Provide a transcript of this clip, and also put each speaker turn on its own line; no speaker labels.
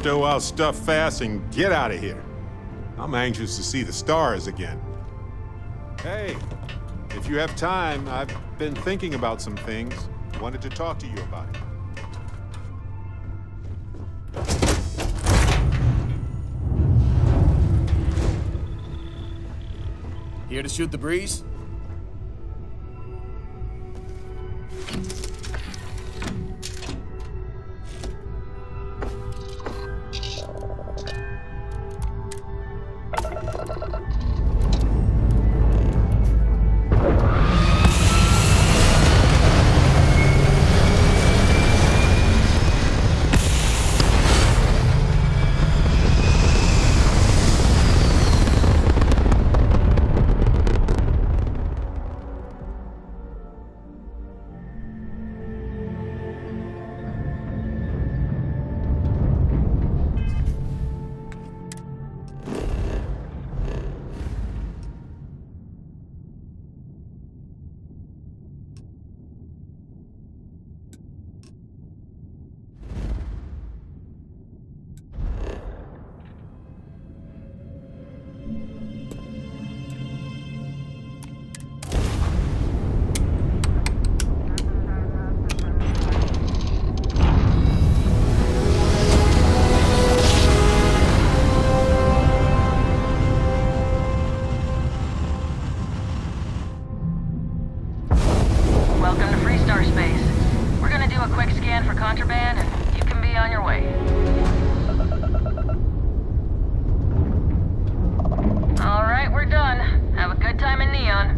stow our stuff fast and get out of here. I'm anxious to see the stars again. Hey, if you have time, I've been thinking about some things. Wanted to talk to you about it.
Here to shoot the breeze?
Welcome to Freestar Space. We're gonna do a quick scan for contraband, and you can be on your way. All right, we're done. Have a good time in Neon.